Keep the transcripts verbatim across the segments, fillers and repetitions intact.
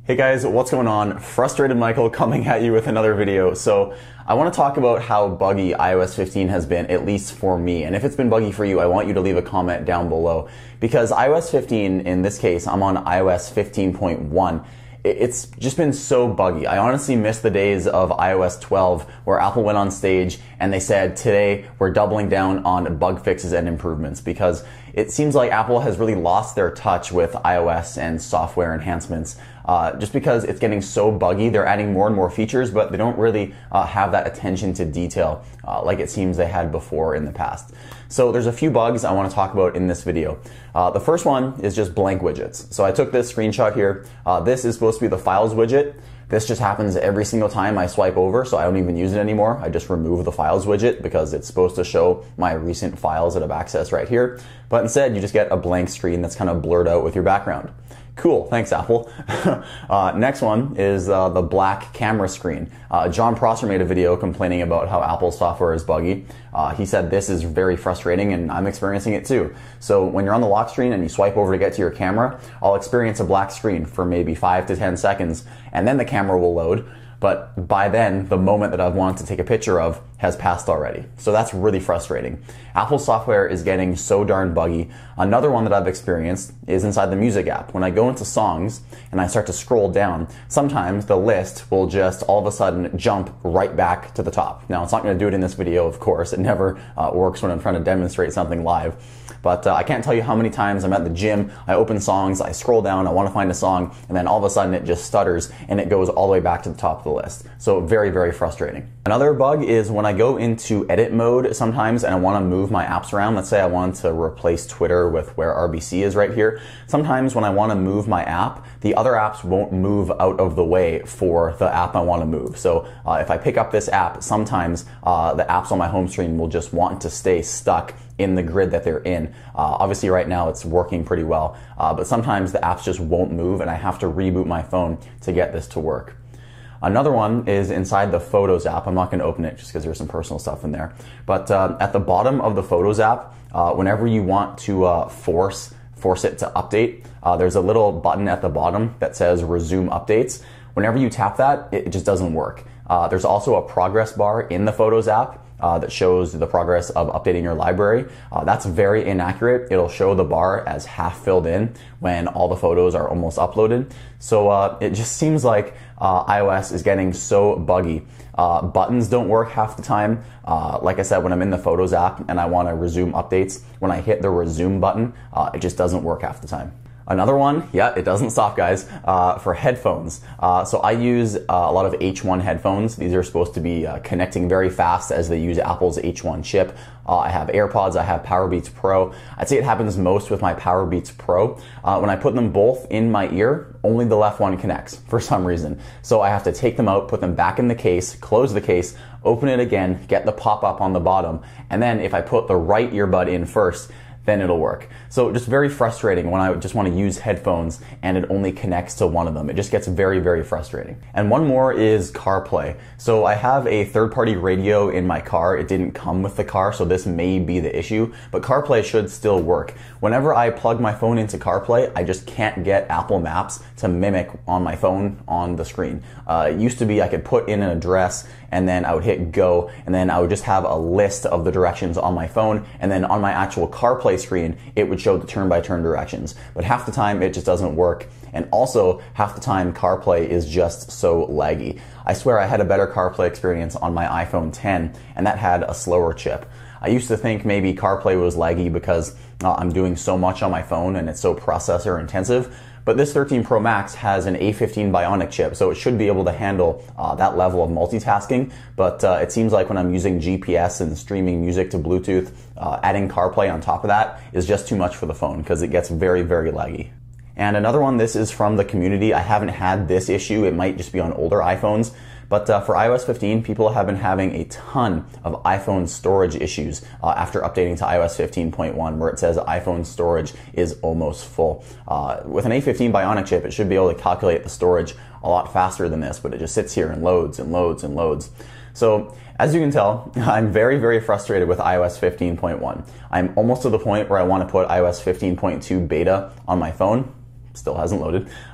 Hey guys, what's going on? Frustrated Michael coming at you with another video. So I want to talk about how buggy i O S fifteen has been, at least for me. And if it's been buggy for you, I want you to leave a comment down below. Because i O S fifteen, in this case, I'm on i O S fifteen point one. It's just been so buggy. I honestly miss the days of i O S twelve where Apple went on stage and they said, today we're doubling down on bug fixes and improvements, because it seems like Apple has really lost their touch with iOS and software enhancements. Uh, just because it's getting so buggy, they're adding more and more features, but they don't really uh, have that attention to detail uh, like it seems they had before in the past. So there's a few bugs I want to talk about in this video. Uh, the first one is just blank widgets. So I took this screenshot here. Uh, this is supposed to be the Files widget. This just happens every single time I swipe over, so I don't even use it anymore. I just remove the Files widget because it's supposed to show my recent files that I've accessed right here. But instead, you just get a blank screen that's kind of blurred out with your background. Cool, thanks Apple. uh, next one is uh, the black camera screen. Uh, Jon Prosser made a video complaining about how Apple's software is buggy. Uh, he said this is very frustrating, and I'm experiencing it too. So when you're on the lock screen and you swipe over to get to your camera, I'll experience a black screen for maybe five to ten seconds, and then the camera will load. But by then, the moment that I've wanted to take a picture of has passed already. So that's really frustrating. Apple's software is getting so darn buggy. Another one that I've experienced is inside the Music app. When I go into songs and I start to scroll down, sometimes the list will just all of a sudden jump right back to the top. Now, it's not going to do it in this video, of course. It never uh, works when I'm trying to demonstrate something live. But uh, I can't tell you how many times I'm at the gym, I open songs, I scroll down, I want to find a song, and then all of a sudden it just stutters and it goes all the way back to the top of the list. So very, very frustrating. Another bug is when I go into edit mode sometimes and I want to move my apps around. Let's say I want to replace Twitter with where R B C is right here. Sometimes when I want to move my app, the other apps won't move out of the way for the app I want to move. So uh, if I pick up this app, sometimes uh, the apps on my home screen will just want to stay stuck in the grid that they're in. Uh, obviously right now it's working pretty well, uh, but sometimes the apps just won't move and I have to reboot my phone to get this to work. Another one is inside the Photos app. I'm not going to open it just because there's some personal stuff in there. But uh, at the bottom of the Photos app, uh, whenever you want to uh, force force it to update, uh, there's a little button at the bottom that says Resume Updates. Whenever you tap that, it just doesn't work. Uh, there's also a progress bar in the Photos app Uh, that shows the progress of updating your library. Uh, that's very inaccurate. It'll show the bar as half filled in when all the photos are almost uploaded. So uh, it just seems like uh, iOS is getting so buggy. Uh, buttons don't work half the time. Uh, like I said, when I'm in the Photos app and I want to resume updates, when I hit the resume button, uh, it just doesn't work half the time. Another one, yeah, it doesn't stop, guys, uh, for headphones. Uh, so I use uh, a lot of H one headphones. These are supposed to be uh, connecting very fast as they use Apple's H one chip. Uh, I have AirPods, I have Powerbeats Pro. I'd say it happens most with my Powerbeats Pro. Uh, when I put them both in my ear, only the left one connects for some reason. So I have to take them out, put them back in the case, close the case, open it again, get the pop-up on the bottom, and then if I put the right earbud in first, then it'll work. So just very frustrating when I just want to use headphones and it only connects to one of them. It just gets very, very frustrating. And one more is CarPlay. So I have a third-party radio in my car. It didn't come with the car, so this may be the issue, but CarPlay should still work. Whenever I plug my phone into CarPlay, I just can't get Apple Maps to mimic on my phone on the screen. Uh, it used to be I could put in an address and then I would hit go, and then I would just have a list of the directions on my phone, and then on my actual CarPlay screen, it would show the turn-by-turn directions. But half the time, it just doesn't work. And also, half the time, CarPlay is just so laggy. I swear I had a better CarPlay experience on my iPhone ten, and that had a slower chip. I used to think maybe CarPlay was laggy because uh, I'm doing so much on my phone and it's so processor intensive. But this thirteen Pro Max has an A fifteen Bionic chip, so it should be able to handle uh, that level of multitasking. But uh, it seems like when I'm using G P S and streaming music to Bluetooth, uh, adding CarPlay on top of that is just too much for the phone because it gets very, very laggy. And another one, this is from the community. I haven't had this issue. It might just be on older iPhones. But uh, for i O S fifteen, people have been having a ton of iPhone storage issues uh, after updating to i O S fifteen point one, where it says iPhone storage is almost full. Uh, with an A fifteen Bionic chip, it should be able to calculate the storage a lot faster than this, but it just sits here and loads and loads and loads. So as you can tell, I'm very, very frustrated with i O S fifteen point one. I'm almost to the point where I want to put i O S fifteen point two beta on my phone. Still hasn't loaded.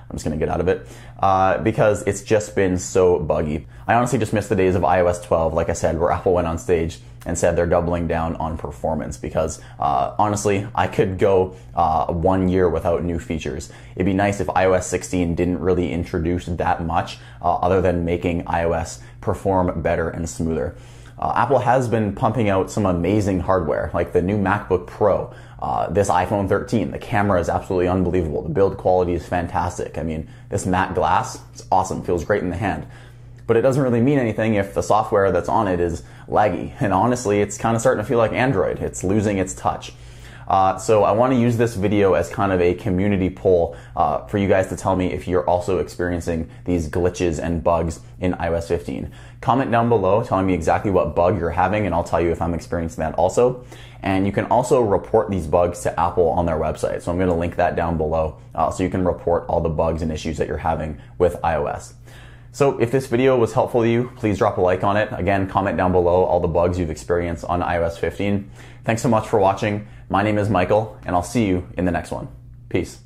I'm just gonna get out of it, uh, because it's just been so buggy. I honestly just miss the days of i O S twelve, like I said, where Apple went on stage and said they're doubling down on performance, because uh, honestly, I could go uh, one year without new features. It'd be nice if i O S sixteen didn't really introduce that much, uh, other than making iOS perform better and smoother. Uh, Apple has been pumping out some amazing hardware, like the new MacBook Pro, uh, this iPhone thirteen. The camera is absolutely unbelievable. The build quality is fantastic. I mean, this matte glass, it's awesome, feels great in the hand. But it doesn't really mean anything if the software that's on it is laggy. And honestly, it's kind of starting to feel like Android. It's losing its touch. Uh, so I want to use this video as kind of a community poll uh, for you guys to tell me if you're also experiencing these glitches and bugs in i O S fifteen. Comment down below telling me exactly what bug you're having, and I'll tell you if I'm experiencing that also. And you can also report these bugs to Apple on their website. So I'm going to link that down below uh, so you can report all the bugs and issues that you're having with iOS. So if this video was helpful to you, please drop a like on it. Again, comment down below all the bugs you've experienced on i O S fifteen. Thanks so much for watching. My name is Michael, and I'll see you in the next one. Peace.